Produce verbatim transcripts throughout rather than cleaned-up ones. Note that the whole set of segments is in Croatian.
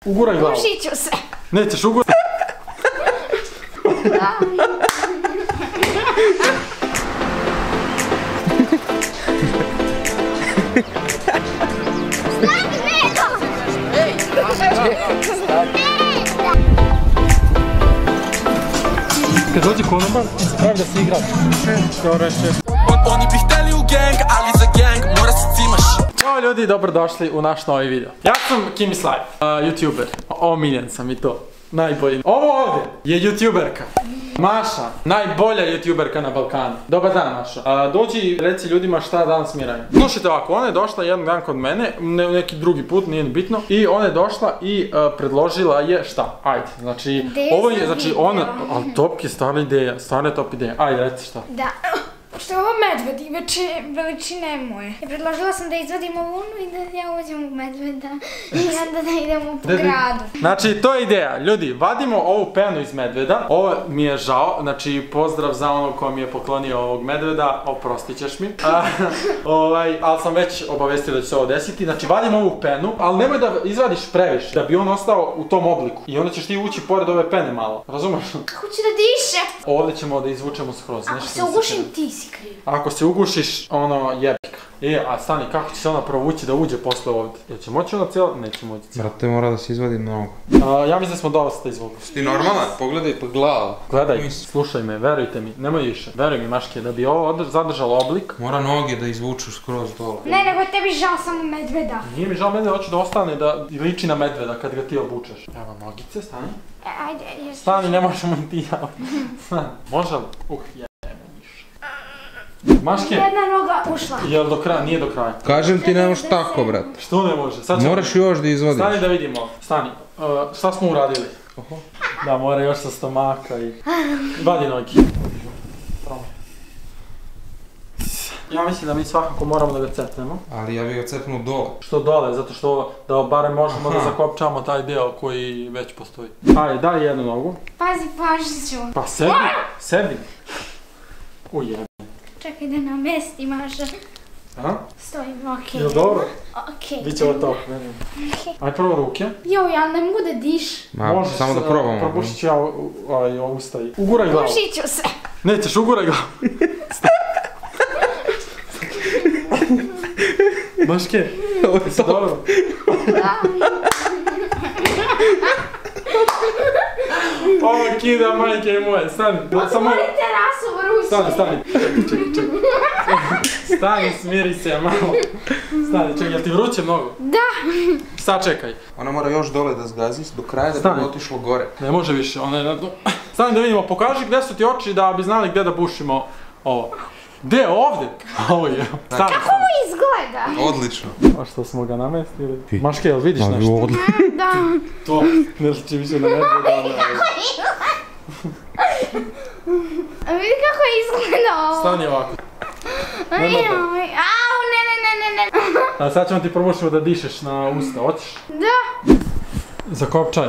Uguraj glavu. Ušit ću se. Nećeš uguraj. Stani, Medo! Ej! Kad dođe konobar, pravi da se igra. Dobro reče. Oni bi hteli u gang, ali za gang mora se cimaš. Ćao ljudi, dobrodošli u naš novi video. Ja sam Kimis Life, uh, youtuber. Omiljen sam i to. Najbolji. Ovo ovdje je youtuberka. Maša, najbolja youtuberka na Balkanu. Dobar dan, Maša. Uh, dođi i reci ljudima šta danas mi radimo. Slušajte ovako, ona je došla jedan dan kod mene, ne, neki drugi put, nije ni bitno. I ona je došla i uh, predložila je šta? Ajde, znači, ovo je, znači ona, ali top je stvarna ideja, stvarna je top ideja. Ajde, reci šta. Da. Što je ovo medved i veličine moje. I predložila sam da izvadimo lunu i da ja uđem u medveda i onda da idemo po gradu. Znači, to je ideja. Ljudi, vadimo ovu penu iz medveda. Ovo mi je žao, znači pozdrav za onog ko mi je poklonio ovog medveda, oprostit ćeš mi. ovaj, ali sam već obavestio da će se ovo desiti. Znači, vadimo ovu penu, ali nemoj da izvadiš previše, da bi on ostao u tom obliku. I onda ćeš ti ući pored ove pene malo. Razumeš? Kako ću da diše? Ovdje ćemo da izvučemo skroz. Ako se ugušim, ti si kriv. Ako se ugušiš, ono, jebika. E, a stani, kako će se ona provući da uđe posle ovdje? Jel će moći ona cijela? Neće moći cijela. Brate, mora da se izvadi mnogo. Ja mislim da smo dosta izvukli. Ti normalan? Pogledaj po glavu. Gledaj, slušaj me, verujte mi, nemoj više. Veruj mi, Maške, da bi ovo zadržalo oblik. Mora noge da izvuču skroz dole. Ne, nego tebi žao samo medveda. Nije mi žao medveda, hoću da ostane da liči na medveda kad ga ti obučeš. Evo nogice, stani. Ajde, jesam. Stani, ne možemo i ti ja. Stani, može li? Uh, jebe više. Maške, Jedna noga ušla. jel do kraja? Nije do kraja. Kažem ti ne možeš tako, brat. Što ne može? Sad ćemo... Moraš još da izvadiš. Stani da vidimo. Stani, uh, šta smo uradili? Da, mora još sa stomaka i... Vadi nogi. Ja mislim da mi svakako moramo da ga cepnemo. Ali ja bih ga cepnuo dole. Što dole, zato što da barem možemo da zakopčamo taj deo koji već postoji. Ajde, daj jednu nogu. Pazi, pažit ću. Pa sebi, sebi. Ujebe. Čekaj da namesti, Maša. Aha? Stojim, okej. Jel dobro? Okej. Biće ovo top, vidim. Ajde prvo ruke. Jo, ja ne mogu da diš. Ma, samo da probamo. Probušit ću ja ovaj usta i... Uguraj glavu. Ušit ću se. Nećeš, uguraj glavu. Maške, jesi dobro? Da. Ovo kida majke i moje, stani. Samo... Otvori terasu, Rusi. Stani, stani. Čekaj, čekaj. Stani, smiri se malo. Stani, čekaj, jel ti vruće mnogo? Da. Sad čekaj. Ona mora još dole da zgazi do kraja da bi otišlo gore. Ne može više, ona je na dnu. Stani da vidimo, pokaži gdje su ti oči da bi znali gdje da bušimo ovo. Gdje, ovdje? Ovo je. Stani, Kako ovo izgleda? Odlično. A što smo ga namestili? Maške, jel vidiš nešto? Da. To, ne liči više na medveda. A vidi kako izgleda ovo. Stani ovako. Aj, au, ne, ne, ne, ne, ne. A sad ćemo ti probušimo da dišeš na usta, hoćeš? Da. Zakopčaj.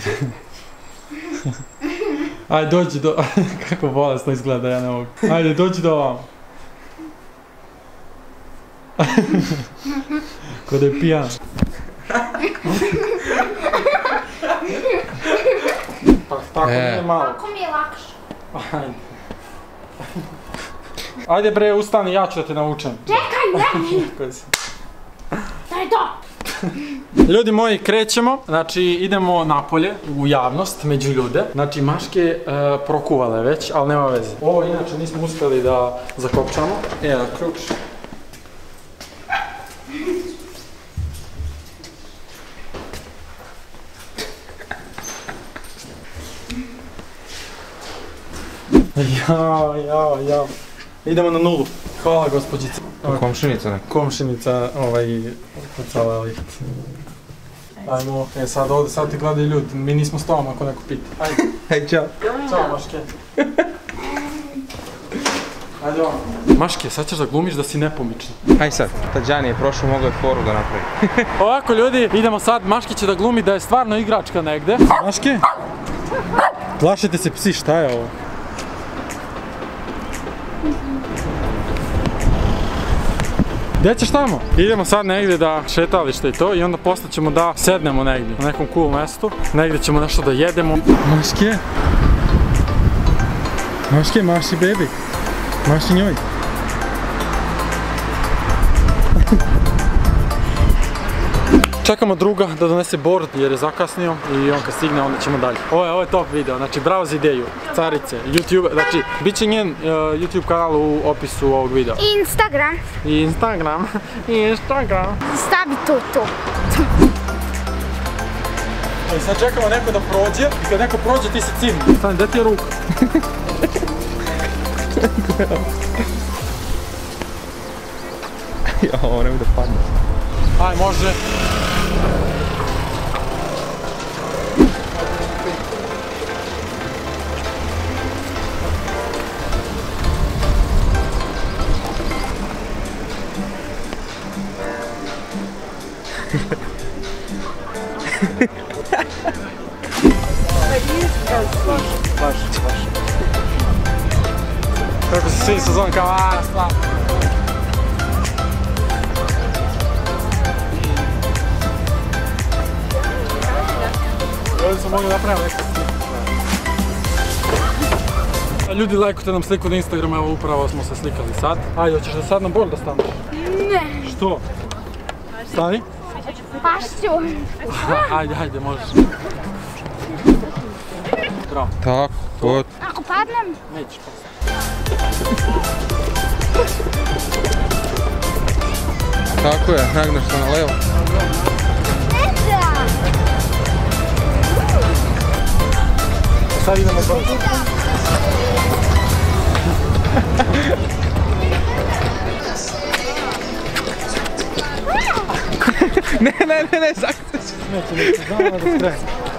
Ajde, dođi do... Kako bolesno izgleda, ja ne mogu. Ajde, dođi do ovamo. Ko da je pijan. Pa tako nije malo. Kako mi je lakše. Ajde. Ajde bre, ustani, ja ću da te naučem. Čekaj, ne. Daj to. Ljudi moji, krećemo, znači idemo napolje, u javnost, među ljude. Znači Maške prokuvale već, ali nema veze. Ovo inače nismo uspjeli da zakopčamo. Evo, ključ. Jao, jao, jao. Idemo na nulu. Hvala gospođice. Komšinica neka. Komšinica, ovaj, kucala lift. Ajmo, e sad ovdje, sad ti gledaju ljudi, mi nismo s tobom ako neko pita. Ajde. Hej, čao. Ćao Maške. Ajde ovamo. Maške, sad ćeš da glumiš da si nepomična. Haj sad, Tađani je prošao, mogao je foru da napravi. Ovako ljudi, idemo sad, Maške će da glumi da je stvarno igračka negde. Maške? Plašite se psi, šta je ovo? Gdje ćeš tamo? Idemo sad negdje da šetalište i to i onda posle ćemo da sednemo negdje, na nekom cool mestu. Negdje ćemo nešto da jedemo. Maške? Maške, maši baby. Maši njoj. Čekamo druga da donese board jer je zakasnio i on kad stigne onda ćemo dalje. Ovo je, ovo je top video, znači bravo za ideju, carice, YouTube, znači bit će njen uh, YouTube kanal u opisu ovog videa. Instagram. I Instagram, i Instagram. Stavi to, to. I sad čekamo neko da prođe i kad neko prođe ti se cimni. Stani, gdje ti je ruka? Ja, ovo ne bude padne. Aj, može. Baš, baš. Kako se svi sezon kao aaa, slabo. Ovdje smo mogli napraviti nešto sliku. Ljudi, lajkujte nam sliku na Instagramu, evo upravo smo se slikali sad. Ajde, hoćeš da sad na board da staneš? Ne. Što? Stani? Pašću. Ajde, ajde, možeš. Bravo. Tako, to. Ako padnem? Nećeš pa. Tako je, nagneš se na levo. Ne da. Sad idemo brzo. Ne, ne, ne, ne, zaklješ. Neće, neće, znamo da skrenem.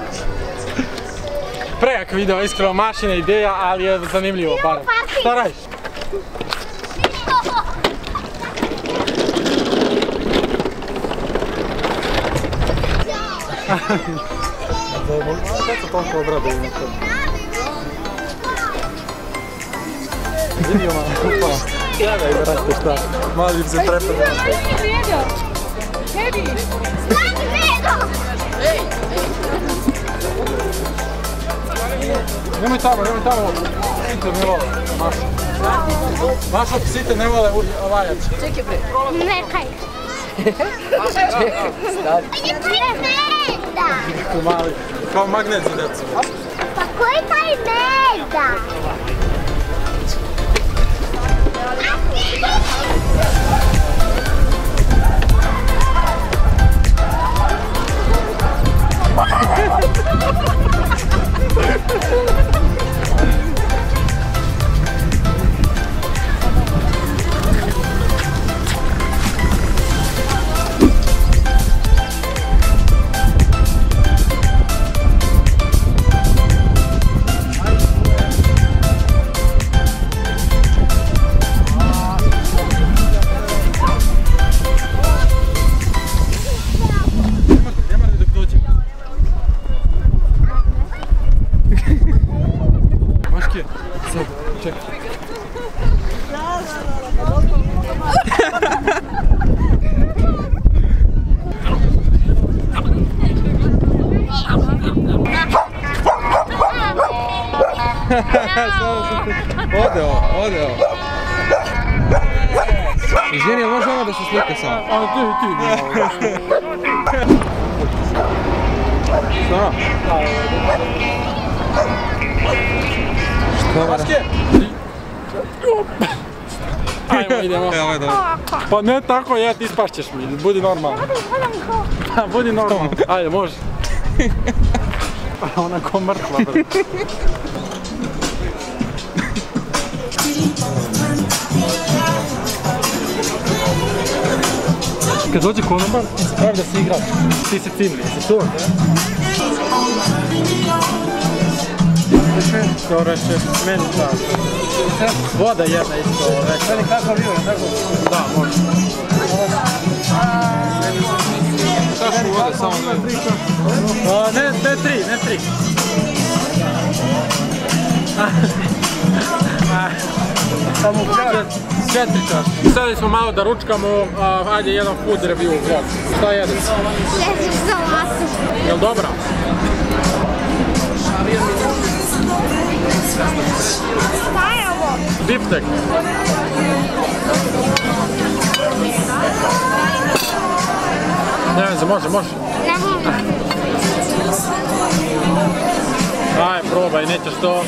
Prejak video, iskreno mašina ideja, ali je zanimljivo, barem. Šta radiš? Kad se toliko obraduju na to? Vidio malo, upala. Gledaj, brate, šta? Mali im se prepada. Nemoj tamo, nemoj tamo, psite ne vole, Maša. Maša, psite ne vole vajač. Čekaj bre. Nekaj. Čekaj, stari. Kako mali, kao magnet za djecu. Pa koji taj meda? Ode ovo, ode ovo. Izvini, jel može ono da se slika samo? A ti, ti, ne. Šta? Što vara? Maške! Ajmo, idemo. Evo je dobro. Pa ne tako je, ti spašćeš mi, budi normalno. Budi normalno. Ajde, može. Ona ko mrtva, brate. Kad dođe konobar, pravi da si igrač. Ti se cimli, jesi tu? To reče, meni tako. Voda jedna isto, reče. Meni kako bio, je tako? Da, može. Čašu vode, samo dve. Ne, ne tri, ne tri. Samo četiri čaše. Sada smo malo da ručkamo, ajde jedan food review vlog. Šta jedeš? Jedeš salatu. Jel dobra? Šta je ovo? Biftek. Ne znam, može, može. Ne mogu. Aj, probaj, nećeš to.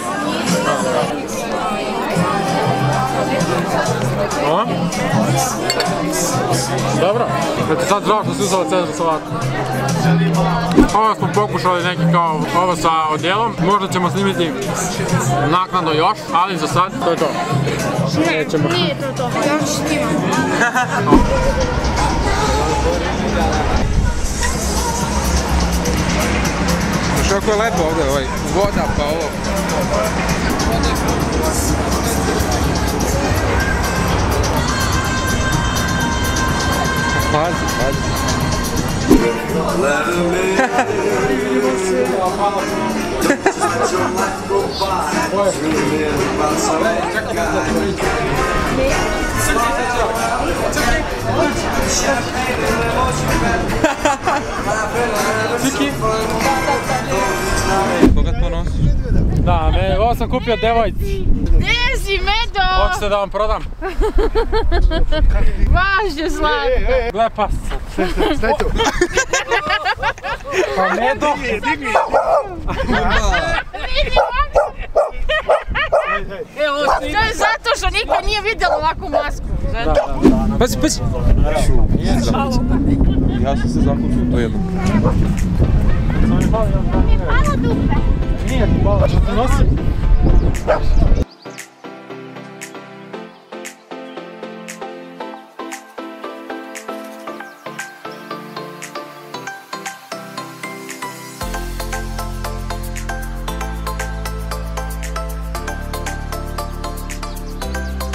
O? Dobro. Znači sad žao što si uzela Cezar salatu. Ovo smo pokušali neki kao ovo sa odjelom. Možda ćemo snimiti naknadno još, ali za sad to je to. Ne, nije to to. Još snimam. Znaš kako je lepo ovdje, ovaj, voda pa ovo. Pazi, pazi. Ciki? Koga to nosiš? Da, me, ovo sam kupio devojci. Gdje si, Medo? Hoćete da vam prodam? Baš je slatko. Gle pasca. Staj tu. Pa Medo! Digni, Evo, to je zato što nikad nije vidjela ovakvu masku. Da, da, da. Pazi, pazi! Ja sam se zakucao to jedno. Hvala dupe. Nije ti pala, što ti nosim?